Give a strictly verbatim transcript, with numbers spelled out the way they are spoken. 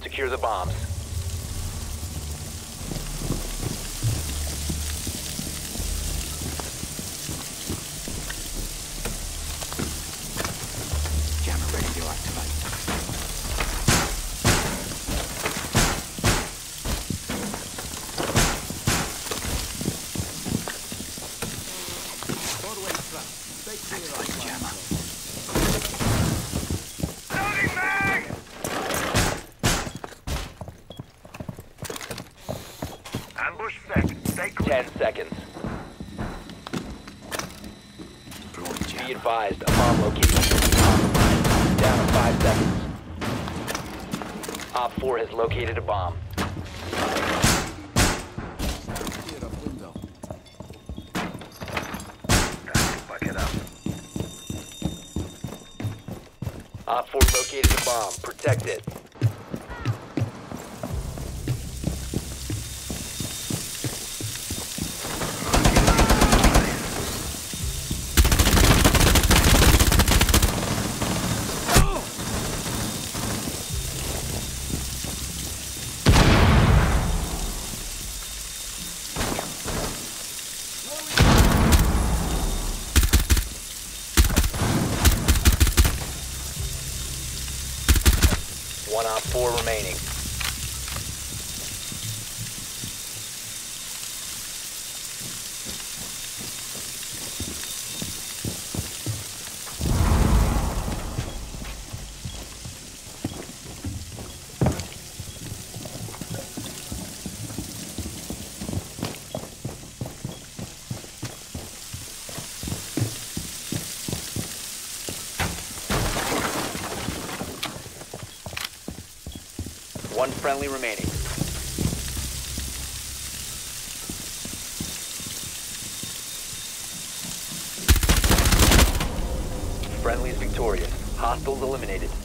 Secure the bombs. Jammer ready to activate. Ambush set. Stay clear. Ten seconds. Deploying Be jammer. advised, a bomb location is compromised. Down to five seconds. Op four has located a bomb. Clear up window. Back it up. Op four located a bomb. Protect it. One op four remaining. One friendly remaining. Friendly is victorious. Hostiles eliminated.